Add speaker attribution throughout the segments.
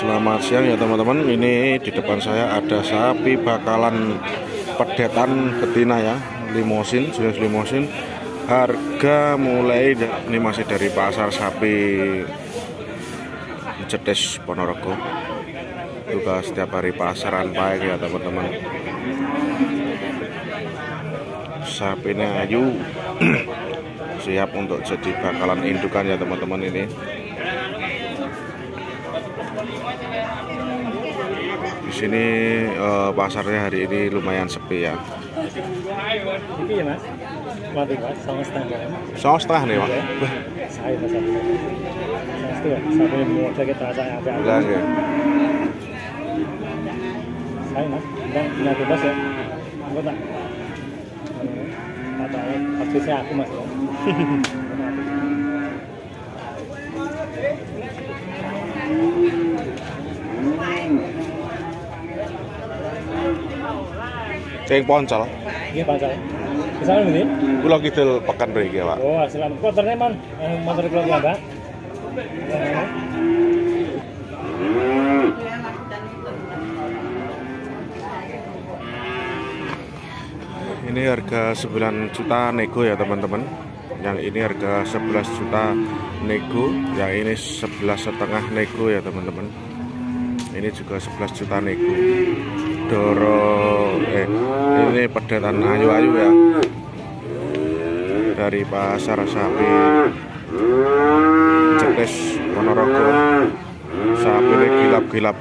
Speaker 1: Selamat siang ya teman-teman. Ini di depan saya ada sapi bakalan pedetan betina ya, limosin, jenis limosin. Harga mulai ini masih dari pasar sapi Cedes Ponorogo. Juga setiap hari pasaran baik ya teman-teman. Sapinya ayu siap untuk jadi bakalan indukan ya teman-teman ini. Di sini pasarnya hari ini lumayan sepi ya.
Speaker 2: Ini ya mas, mati mas, sama setengah.
Speaker 1: Sama setengah nih mas.
Speaker 2: Saya mas, sampai mau cek terasa apa?
Speaker 1: Lagi.
Speaker 2: Saya mas, dan nyatu mas ya, enggak tak. Katanya habisnya aku mas.
Speaker 1: Ceng Poncol.
Speaker 2: Iya Poncol. Misalnya ini?
Speaker 1: Pulau Kidul Pekan mriki, Pak.
Speaker 2: Oh, selamat. Motornya man, motor Pulau Kidul,
Speaker 1: Ini harga 9 juta nego ya teman-teman. Yang ini harga 11 juta nego, yang ini 11,5 nego ya teman-teman. Ini juga 11 juta nego. Ini pedetan ayu-ayu ya, dari pasar sapi Cedes Ponorogo. Sapi ini gilap-gilap.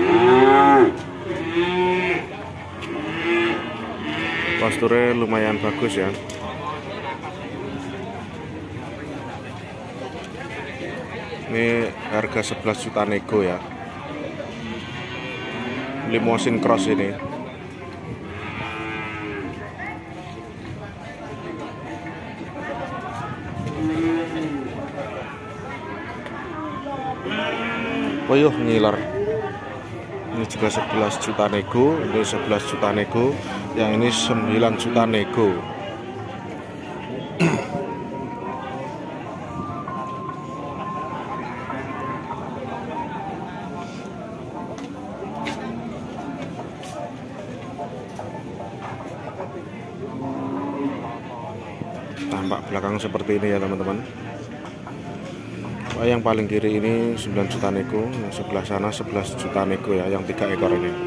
Speaker 1: Posturnya lumayan bagus ya. Ini harga 11 juta nego ya. Limosin cross ini. Puyuh ngiler. Ini juga 11 juta nego, ini 11 juta nego, yang ini 9 juta nego. Tampak belakang seperti ini ya teman-teman. Yang paling kiri ini 9 juta nego, yang sebelah sana 11 juta nego ya, yang 3 ekor ini.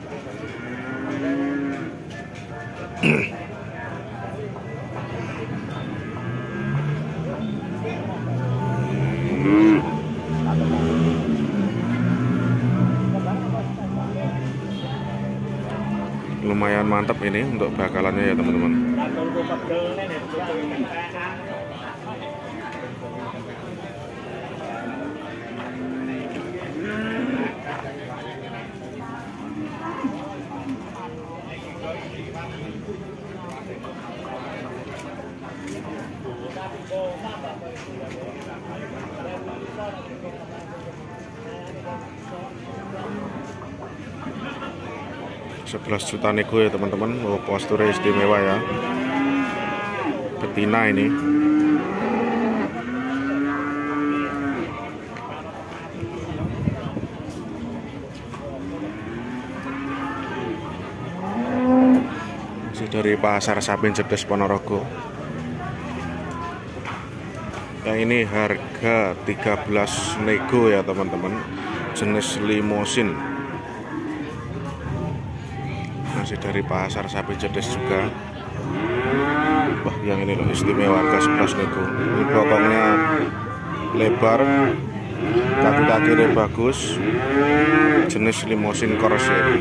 Speaker 1: Lumayan mantap ini untuk bakalannya ya teman-teman. Sebelas juta nego ya teman-teman. Oh, posturnya istimewa ya, betina ini. Masih dari pasar sapi Cedes Ponorogo. Yang ini harga 13 nego ya teman-teman, jenis limosin. Masih dari pasar sapi Cedes juga. Wah, yang ini loh istimewa, harga 11 nego. Ini bokongnya lebar, kaki-kakinya bagus, jenis limosin cross ya.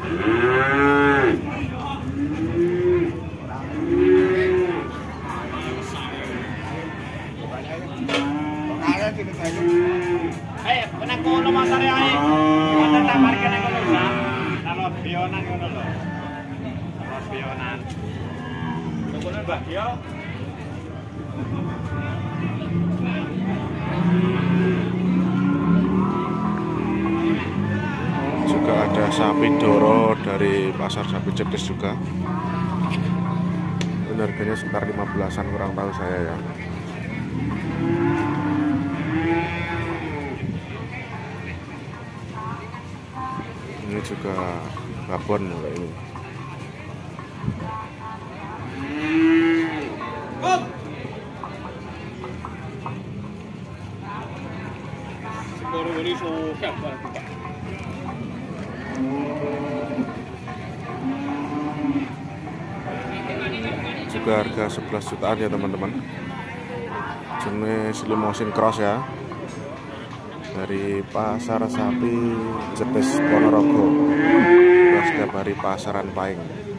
Speaker 1: Juga ada sapi Doro dari pasar sapi Cedes juga. Ini harganya sekitar 15-an, kurang tahu saya ya. Ini juga babon kayak ini. Juga harga 11 jutaan ya teman-teman. Jenis limousine cross ya, dari Pasar Sapi Jetis Ponorogo. Setiap hari pasaran Pahing.